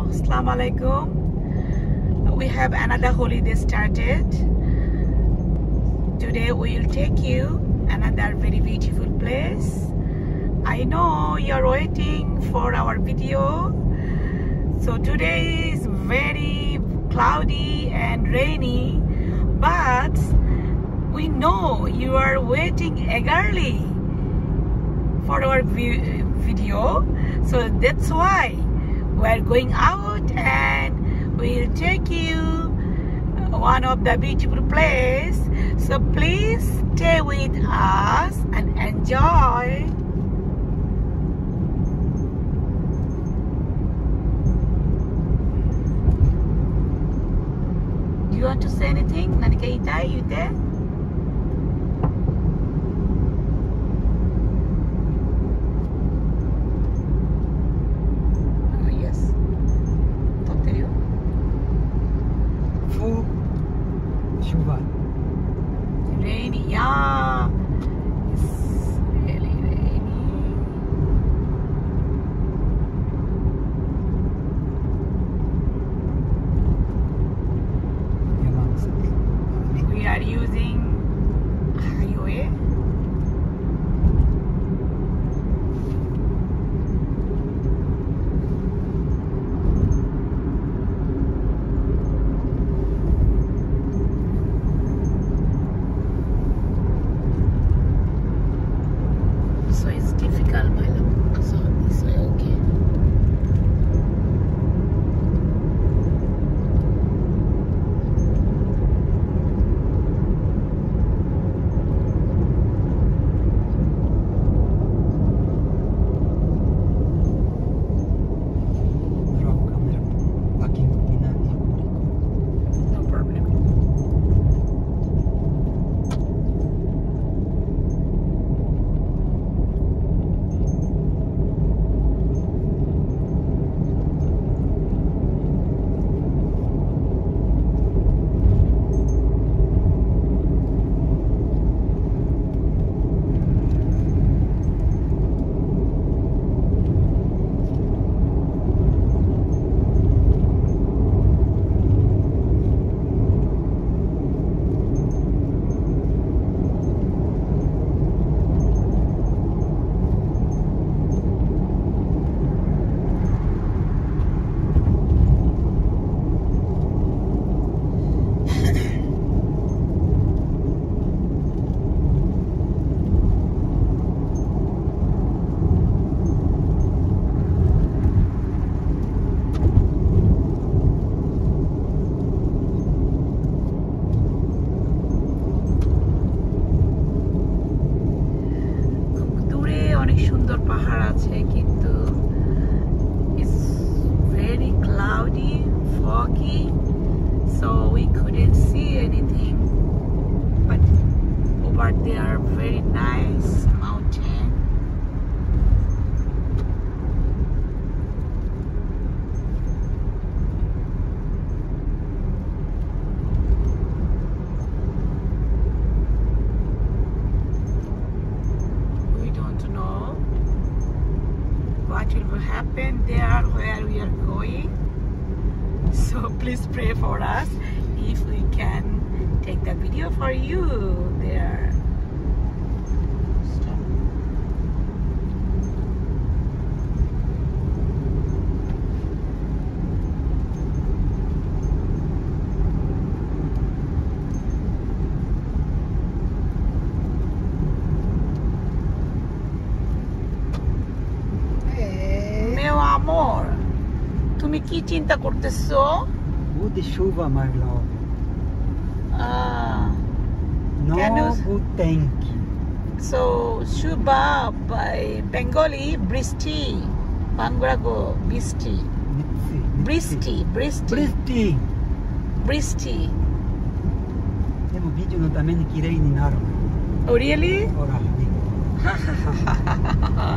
Assalamu alaikum. We have another holiday started. Today we will take you another very beautiful place. I know you're waiting for our video. So today is very cloudy and rainy, but we know you are waiting eagerly for our video. So that's why we're going out and we'll take you one of the beautiful place. So please stay with us and enjoy. Do you want to say anything? Nani ka itai yute? Rainy, yeah. It's really rainy. We are using highway. So it's difficult, my love. So this way, okay. No problem. অনেক সুন্দর পাহাড় আছে কিন্তু it's very cloudy, foggy, so we couldn't see anything, but over there very nice mountain. What will happen there where we are going, so please pray for us if we can take the video for you there. Stop. Amor, তুমি কি চিন্তা করতেছো? Good chuva, my love. No good thank you. So Shuba by Bengali বৃষ্টি, বাংলাগো বৃষ্টি, বৃষ্টি, বৃষ্টি, বৃষ্টি. でも美女のために綺麗になる。 Oh really? ほらね。